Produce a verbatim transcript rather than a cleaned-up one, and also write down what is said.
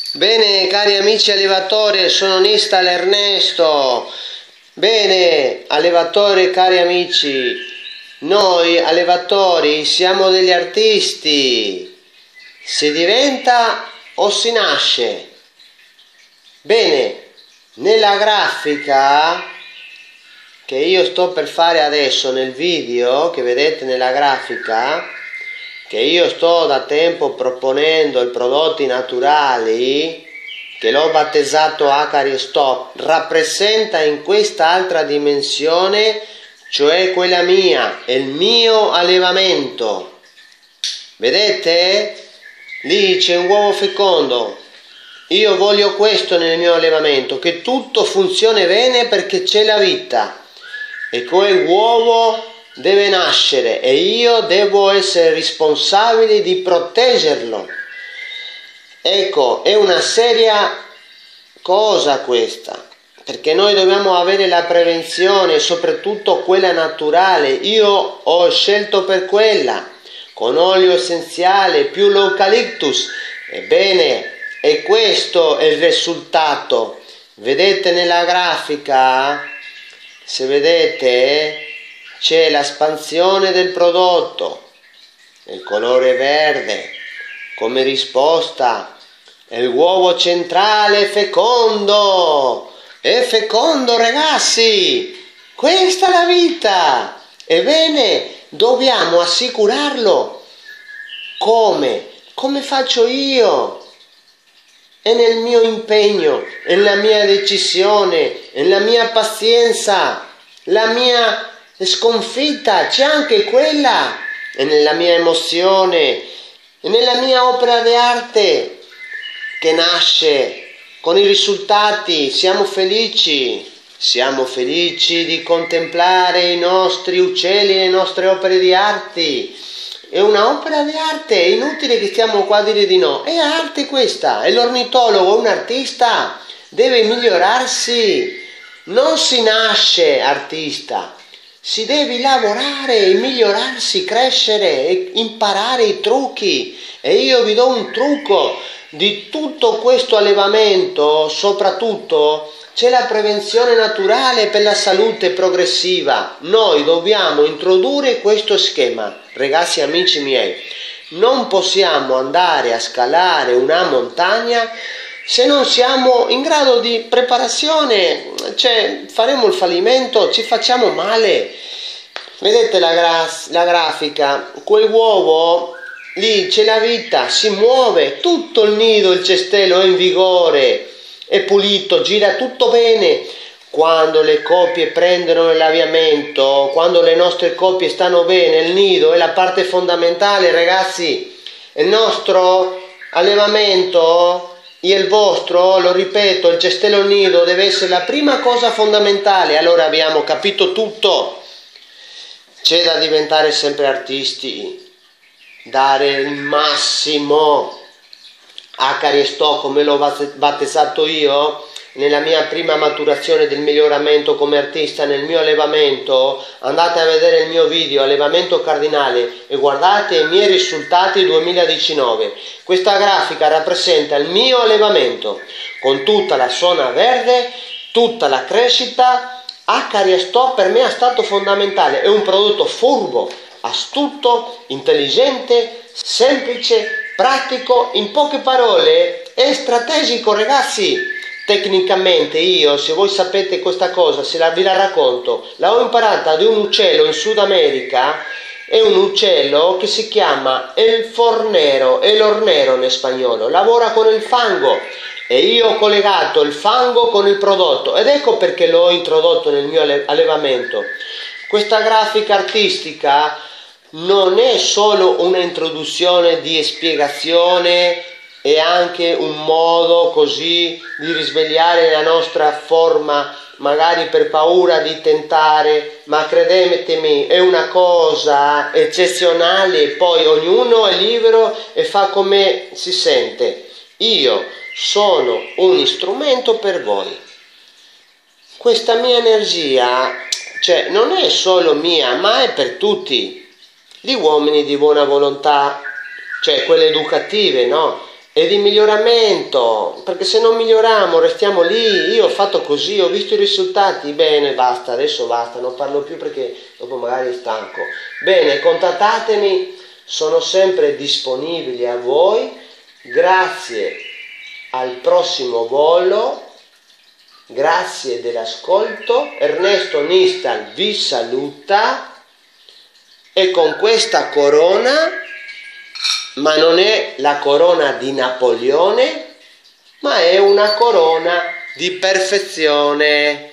Bene, cari amici allevatori, sono Nistal Ernesto. Bene, allevatori, cari amici, noi allevatori siamo degli artisti. Si diventa o si nasce? Bene, nella grafica che io sto per fare adesso, nel video che vedete nella grafica, che io sto da tempo proponendo i prodotti naturali, che l'ho battezzato Acari Stop, rappresenta in questa altra dimensione, cioè quella mia, il mio allevamento. Vedete? Lì c'è un uovo fecondo. Io voglio questo nel mio allevamento, che tutto funzioni bene perché c'è la vita. E quel uovo deve nascere e io devo essere responsabile di proteggerlo. Ecco, è una seria cosa questa, perché noi dobbiamo avere la prevenzione, soprattutto quella naturale. Io ho scelto per quella, con olio essenziale più l'eucaliptus. Ebbene, e questo è il risultato. Vedete nella grafica, se vedete, c'è l'espansione del prodotto, il colore verde, come risposta, il uovo centrale fecondo, è fecondo ragazzi, questa è la vita, ebbene dobbiamo assicurarlo. Come? Come faccio io? È nel mio impegno, nella mia decisione, nella mia pazienza, la mia sconfitta, c'è anche quella, e nella mia emozione, e nella mia opera di arte che nasce con i risultati. Siamo felici, siamo felici di contemplare i nostri uccelli, le nostre opere di arte. È un'opera di arte, è inutile che stiamo qua a dire di no, è arte questa, e l'ornitologo, un artista, deve migliorarsi, non si nasce artista. Si deve lavorare, migliorarsi, crescere e imparare i trucchi. E io vi do un trucco di tutto questo allevamento. Soprattutto c'è la prevenzione naturale per la salute progressiva. Noi dobbiamo introdurre questo schema. Ragazzi, amici miei, non possiamo andare a scalare una montagna se non siamo in grado di preparazione, cioè faremo il fallimento, ci facciamo male. Vedete la, gra la grafica, quel uovo, lì c'è la vita, si muove, tutto il nido, il cestello è in vigore, è pulito, gira tutto bene. Quando le coppie prendono l'avviamento, quando le nostre coppie stanno bene, il nido è la parte fondamentale, ragazzi. Il nostro allevamento e il vostro, lo ripeto, il cestello nido deve essere la prima cosa fondamentale. Allora abbiamo capito tutto. C'è da diventare sempre artisti, dare il massimo. Acari Stop, come l'ho battezzato io, nella mia prima maturazione del miglioramento come artista nel mio allevamento. Andate a vedere il mio video allevamento cardinale e guardate i miei risultati duemiladiciannove. Questa grafica rappresenta il mio allevamento con tutta la zona verde, tutta la crescita. Acari Stop per me è stato fondamentale, è un prodotto furbo, astuto, intelligente, semplice, pratico, in poche parole è strategico, ragazzi. Tecnicamente io, se voi sapete questa cosa, se la vi la racconto, l'ho imparata di un uccello in Sud America. È un uccello che si chiama el fornero, el hornero in spagnolo, lavora con il fango e io ho collegato il fango con il prodotto ed ecco perché l'ho introdotto nel mio allevamento. Questa grafica artistica non è solo una introduzione di spiegazione, è anche un modo così di risvegliare la nostra forma, magari per paura di tentare, ma credetemi, è una cosa eccezionale. Poi ognuno è libero e fa come si sente. Io sono un strumento per voi. Questa mia energia, cioè, non è solo mia, ma è per tutti gli uomini di buona volontà, cioè quelle educative, no? e di miglioramento, perché se non miglioriamo restiamo lì. Io ho fatto così, ho visto i risultati, bene, basta, adesso basta, non parlo più perché dopo magari stanco. Bene, contattatemi, sono sempre disponibile a voi. Grazie al prossimo volo, grazie dell'ascolto. Ernesto Nistal vi saluta, e con questa corona, ma non è la corona di Napoleone, ma è una corona di perfezione.